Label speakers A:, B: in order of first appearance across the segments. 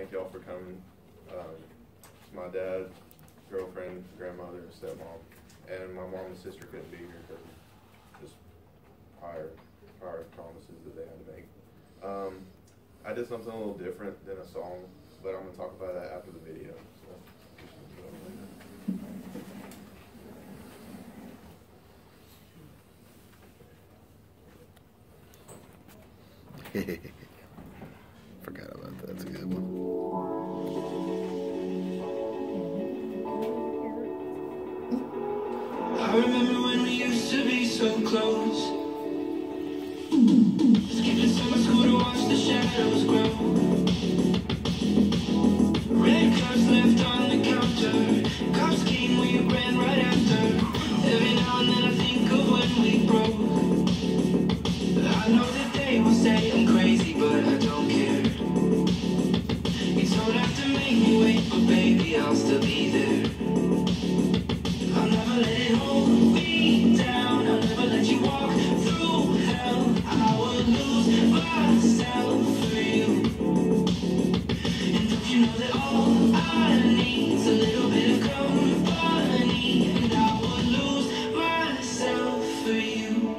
A: thank y'all for coming. My dad, girlfriend, grandmother, and stepmom, and my mom and sister couldn't be here because of just prior promises that they had to make. I did something a little different than a song, but I'm going to talk about that after the video.
B: Forgot about that. That's a good one.
C: I remember when we used to be so close. Skipping summer school to watch the shadows grow. Red cups left on the counter. Cops came, we ran right after. Every now and then I think of when we broke. I know that they will say I'm crazy, but I don't care. You don't have to make me wait, but baby, I'll still be there. I'll never let it hold me down. I'll never let you walk through hell. I would lose myself for you. And don't you know that all I need is a little bit of company, and I would lose myself for you.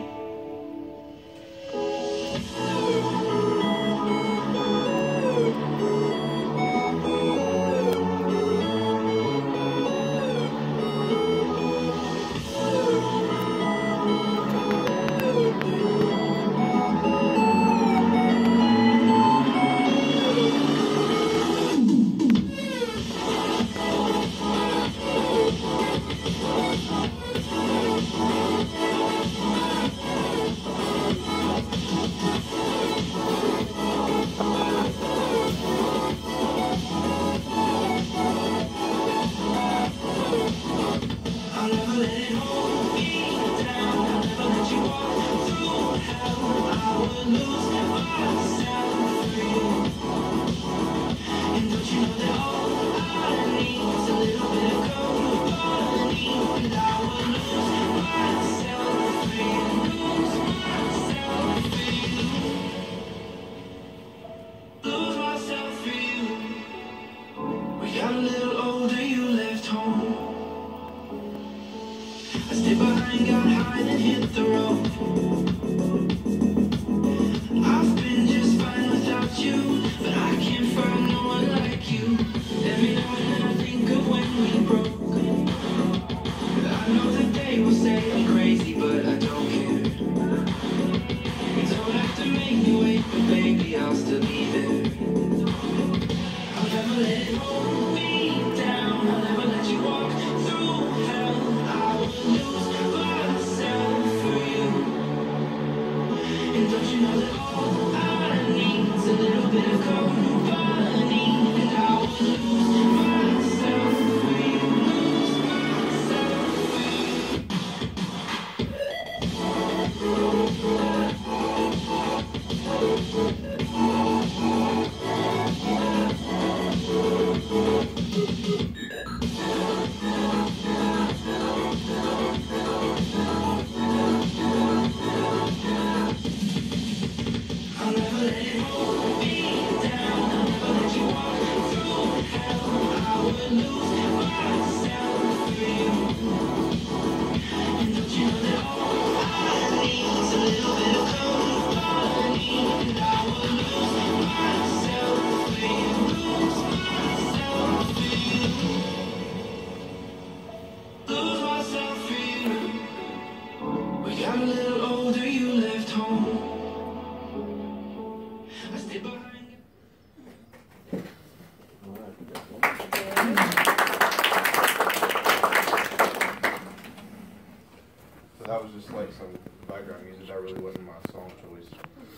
A: That was just like some background music. That really wasn't my song choice.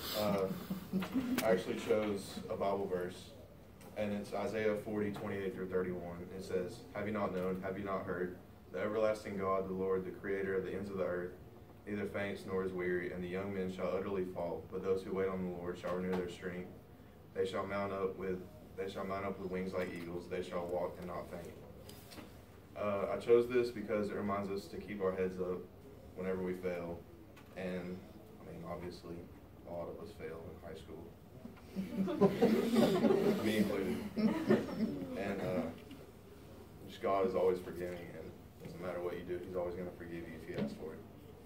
A: I actually chose a Bible verse, and it's Isaiah 40:28 through 31. It says, "Have you not known, have you not heard? The everlasting God, the Lord, the creator of the ends of the earth, neither faints nor is weary, and the young men shall utterly fall, but those who wait on the Lord shall renew their strength. They shall mount up with wings like eagles. They shall walk and not faint." I chose this because it reminds us to keep our heads up whenever we fail, and I mean, obviously, a lot of us fail in high school, me included. just God is always forgiving, and doesn't matter what you do, He's always going to forgive you if you ask for it.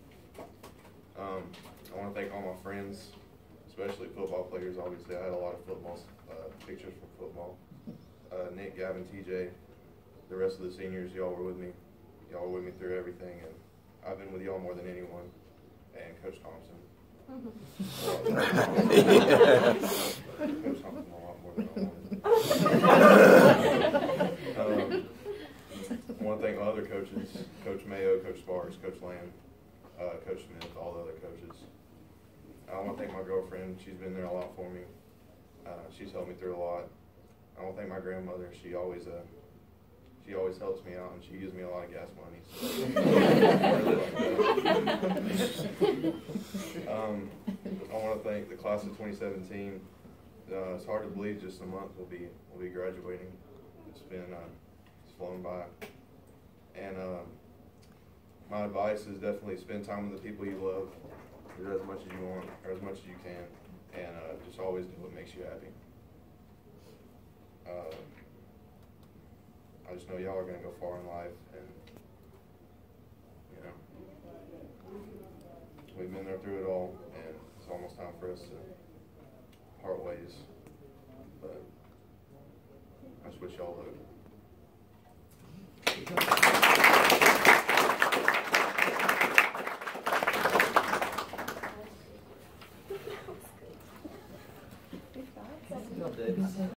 A: I want to thank all my friends, especially football players. Obviously, I had a lot of football pictures from football. Nick, Gavin, TJ, the rest of the seniors, y'all were with me. Y'all were with me through everything, and I've been with y'all more than anyone. And Coach Thompson. Coach Thompson a lot more than I wanted. I want to thank my other coaches, Coach Mayo, Coach Sparks, Coach Lamb, Coach Smith, all the other coaches. I want to thank my girlfriend. She's been there a lot for me. She's helped me through a lot. I want to thank my grandmother. She always helps me out, and she gives me a lot of gas money. I want to thank the class of 2017. It's hard to believe just a month we'll be graduating. It's flown by. And my advice is definitely spend time with the people you love. Do as much as you want, or as much as you can, and just always do what makes you happy. I just know y'all are going to go far in life, and we've been there through it all, and it's almost time for us to part ways. But I just wish y'all luck.